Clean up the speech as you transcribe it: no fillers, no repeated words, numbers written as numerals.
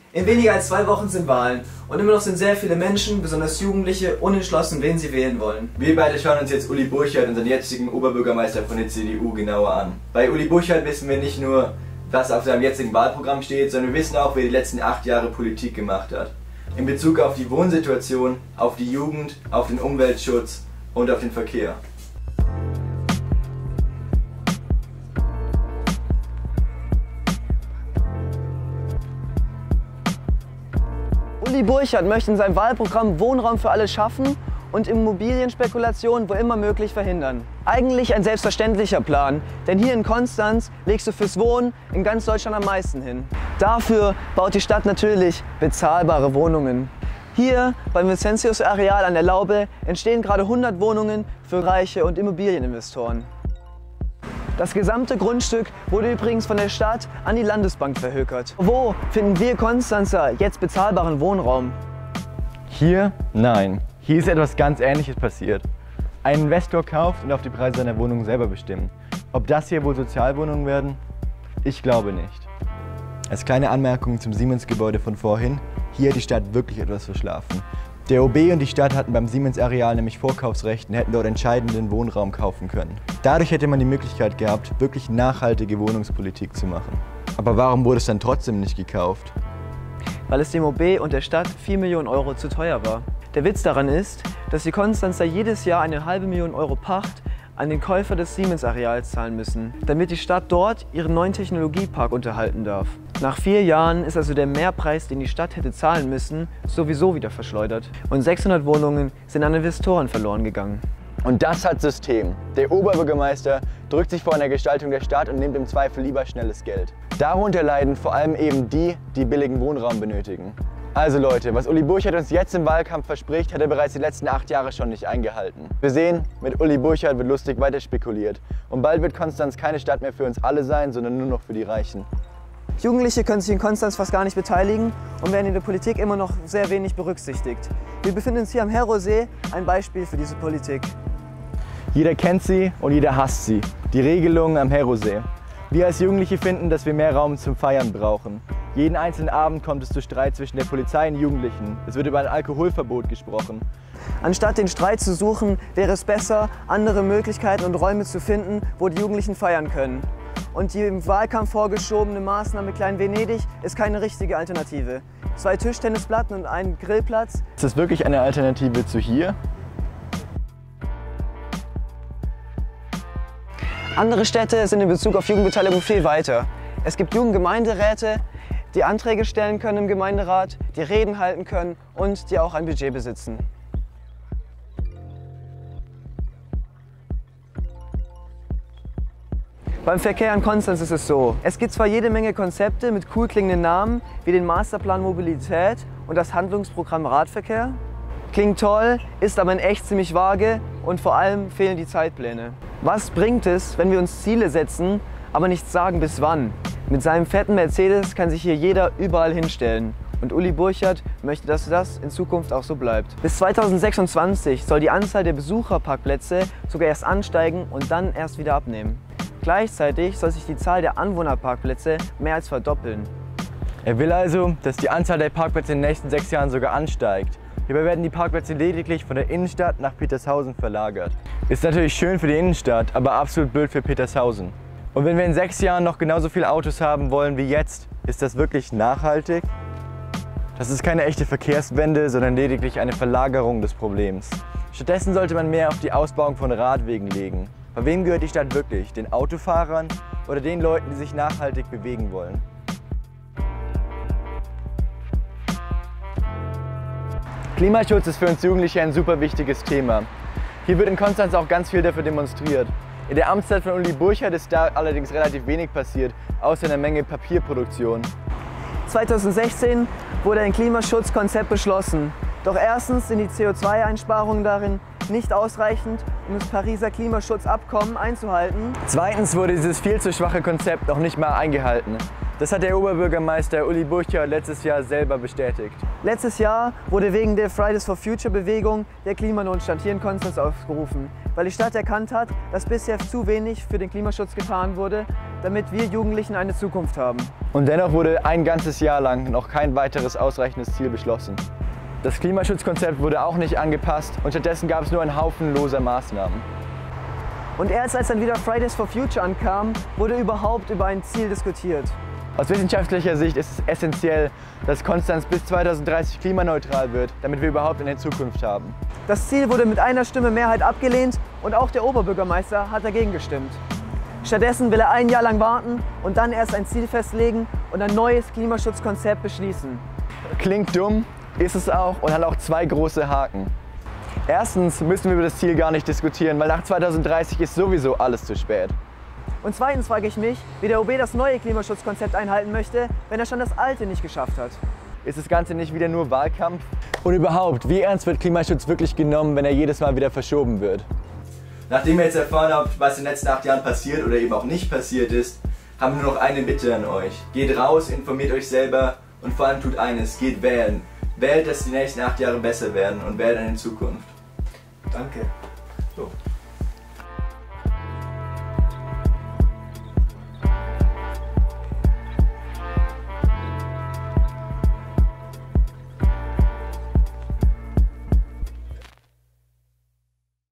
In weniger als 2 Wochen sind Wahlen und immer noch sind sehr viele Menschen, besonders Jugendliche, unentschlossen, wen sie wählen wollen. Wir beide schauen uns jetzt Uli Burchard, unseren jetzigen Oberbürgermeister von der CDU, genauer an. Bei Uli Burchard wissen wir nicht nur, was auf seinem jetzigen Wahlprogramm steht, sondern wir wissen auch, wer die letzten 8 Jahre Politik gemacht hat. In Bezug auf die Wohnsituation, auf die Jugend, auf den Umweltschutz und auf den Verkehr. Uli Burchard möchte in seinem Wahlprogramm Wohnraum für alle schaffen und Immobilienspekulation wo immer möglich verhindern. Eigentlich ein selbstverständlicher Plan, denn hier in Konstanz legst du fürs Wohnen in ganz Deutschland am meisten hin. Dafür baut die Stadt natürlich bezahlbare Wohnungen. Hier beim Vincentius-Areal an der Laube entstehen gerade 100 Wohnungen für Reiche und Immobilieninvestoren. Das gesamte Grundstück wurde übrigens von der Stadt an die Landesbank verhökert. Wo finden wir Konstanzer jetzt bezahlbaren Wohnraum? Hier? Nein. Hier ist etwas ganz Ähnliches passiert. Ein Investor kauft und auf die Preise seiner Wohnung selber bestimmt. Ob das hier wohl Sozialwohnungen werden? Ich glaube nicht. Als kleine Anmerkung zum Siemens-Gebäude von vorhin, hier hat die Stadt wirklich etwas verschlafen. Der OB und die Stadt hatten beim Siemens-Areal nämlich Vorkaufsrecht und hätten dort entscheidenden Wohnraum kaufen können. Dadurch hätte man die Möglichkeit gehabt, wirklich nachhaltige Wohnungspolitik zu machen. Aber warum wurde es dann trotzdem nicht gekauft? Weil es dem OB und der Stadt 4 Millionen Euro zu teuer war. Der Witz daran ist, dass die Konstanzer jedes Jahr eine halbe Million Euro Pacht an den Käufer des Siemens-Areals zahlen müssen, damit die Stadt dort ihren neuen Technologiepark unterhalten darf. Nach 4 Jahren ist also der Mehrpreis, den die Stadt hätte zahlen müssen, sowieso wieder verschleudert. Und 600 Wohnungen sind an Investoren verloren gegangen. Und das hat System. Der Oberbürgermeister drückt sich vor einer Gestaltung der Stadt und nimmt im Zweifel lieber schnelles Geld. Darunter leiden vor allem eben die, die billigen Wohnraum benötigen. Also Leute, was Uli Burchard uns jetzt im Wahlkampf verspricht, hat er bereits die letzten 8 Jahre schon nicht eingehalten. Wir sehen, mit Uli Burchard wird lustig weiter spekuliert. Und bald wird Konstanz keine Stadt mehr für uns alle sein, sondern nur noch für die Reichen. Jugendliche können sich in Konstanz fast gar nicht beteiligen und werden in der Politik immer noch sehr wenig berücksichtigt. Wir befinden uns hier am Herosee, ein Beispiel für diese Politik. Jeder kennt sie und jeder hasst sie. Die Regelungen am Herosee. Wir als Jugendliche finden, dass wir mehr Raum zum Feiern brauchen. Jeden einzelnen Abend kommt es zu Streit zwischen der Polizei und Jugendlichen. Es wird über ein Alkoholverbot gesprochen. Anstatt den Streit zu suchen, wäre es besser, andere Möglichkeiten und Räume zu finden, wo die Jugendlichen feiern können. Und die im Wahlkampf vorgeschobene Maßnahme Klein Venedig ist keine richtige Alternative. 2 Tischtennisplatten und ein Grillplatz. Ist das wirklich eine Alternative zu hier? Andere Städte sind in Bezug auf Jugendbeteiligung viel weiter. Es gibt Jugendgemeinderäte, die Anträge stellen können im Gemeinderat, die Reden halten können und die auch ein Budget besitzen. Beim Verkehr in Konstanz ist es so. Es gibt zwar jede Menge Konzepte mit cool klingenden Namen, wie den Masterplan Mobilität und das Handlungsprogramm Radverkehr. Klingt toll, ist aber in echt ziemlich vage und vor allem fehlen die Zeitpläne. Was bringt es, wenn wir uns Ziele setzen, aber nicht sagen bis wann? Mit seinem fetten Mercedes kann sich hier jeder überall hinstellen. Und Uli Burchard möchte, dass das in Zukunft auch so bleibt. Bis 2026 soll die Anzahl der Besucherparkplätze sogar erst ansteigen und dann erst wieder abnehmen. Gleichzeitig soll sich die Zahl der Anwohnerparkplätze mehr als verdoppeln. Er will also, dass die Anzahl der Parkplätze in den nächsten 6 Jahren sogar ansteigt. Hierbei werden die Parkplätze lediglich von der Innenstadt nach Petershausen verlagert. Ist natürlich schön für die Innenstadt, aber absolut blöd für Petershausen. Und wenn wir in 6 Jahren noch genauso viele Autos haben wollen wie jetzt, ist das wirklich nachhaltig? Das ist keine echte Verkehrswende, sondern lediglich eine Verlagerung des Problems. Stattdessen sollte man mehr auf die Ausbauung von Radwegen legen. Bei wem gehört die Stadt wirklich? Den Autofahrern oder den Leuten, die sich nachhaltig bewegen wollen? Klimaschutz ist für uns Jugendliche ein super wichtiges Thema. Hier wird in Konstanz auch ganz viel dafür demonstriert. In der Amtszeit von Uli Burchard ist da allerdings relativ wenig passiert, außer einer Menge Papierproduktion. 2016 wurde ein Klimaschutzkonzept beschlossen. Doch erstens sind die CO2-Einsparungen darin nicht ausreichend, um das Pariser Klimaschutzabkommen einzuhalten. Zweitens wurde dieses viel zu schwache Konzept noch nicht mal eingehalten. Das hat der Oberbürgermeister Uli Burchard letztes Jahr selber bestätigt. Letztes Jahr wurde wegen der Fridays for Future Bewegung der Klimanotstand hier in Konstanz aufgerufen, weil die Stadt erkannt hat, dass bisher zu wenig für den Klimaschutz getan wurde damit wir Jugendlichen eine Zukunft haben. Und dennoch wurde ein ganzes Jahr lang noch kein weiteres ausreichendes Ziel beschlossen. Das Klimaschutzkonzept wurde auch nicht angepasst und stattdessen gab es nur einen Haufen loser Maßnahmen. Und erst als dann wieder Fridays for Future ankam, wurde überhaupt über ein Ziel diskutiert. Aus wissenschaftlicher Sicht ist es essentiell, dass Konstanz bis 2030 klimaneutral wird, damit wir überhaupt eine Zukunft haben. Das Ziel wurde mit einer Stimme Mehrheit abgelehnt und auch der Oberbürgermeister hat dagegen gestimmt. Stattdessen will er ein Jahr lang warten und dann erst ein Ziel festlegen und ein neues Klimaschutzkonzept beschließen. Klingt dumm, ist es auch und hat auch zwei große Haken. Erstens müssen wir über das Ziel gar nicht diskutieren, weil nach 2030 ist sowieso alles zu spät. Und zweitens frage ich mich, wie der OB das neue Klimaschutzkonzept einhalten möchte, wenn er schon das alte nicht geschafft hat. Ist das Ganze nicht wieder nur Wahlkampf? Und überhaupt, wie ernst wird Klimaschutz wirklich genommen, wenn er jedes Mal wieder verschoben wird? Nachdem ihr jetzt erfahren habt, was in den letzten 8 Jahren passiert oder eben auch nicht passiert ist, haben wir nur noch eine Bitte an euch. Geht raus, informiert euch selber und vor allem tut eines, geht wählen. Wählt, dass die nächsten 8 Jahre besser werden und wählt eine Zukunft. Danke. So.